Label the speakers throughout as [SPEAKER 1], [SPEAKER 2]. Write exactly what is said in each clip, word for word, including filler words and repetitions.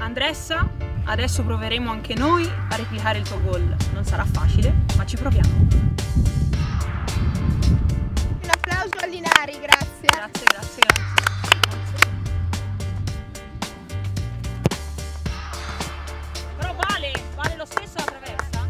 [SPEAKER 1] Andressa, adesso proveremo anche noi a replicare il tuo gol. Non sarà facile, ma ci proviamo.
[SPEAKER 2] Un applauso a Linari, grazie.
[SPEAKER 1] Grazie, grazie, grazie. Però vale, vale lo stesso la traversa?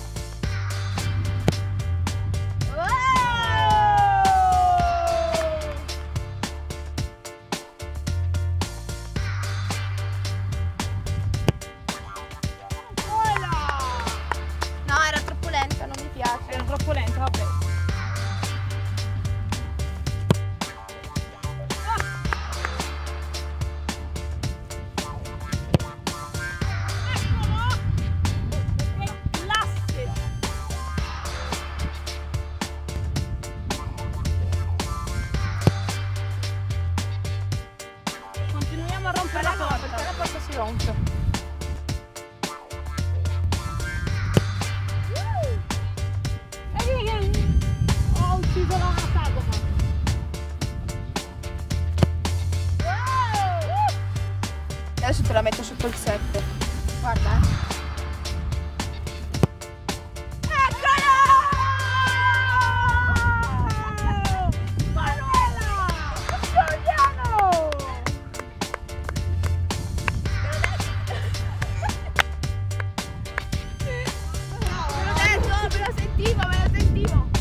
[SPEAKER 2] No, era troppo lenta, non mi piace.
[SPEAKER 1] Era troppo lenta, vabbè. Continuiamo a rompere la porta,
[SPEAKER 2] perché la porta si rompe.
[SPEAKER 1] Ho ucciso la sagoma.
[SPEAKER 2] Adesso te la metto sotto il sette. Guarda, eh. Eccola! Manuela! Giuliano! Me lo detto, me lo sentivo, me lo sentivo.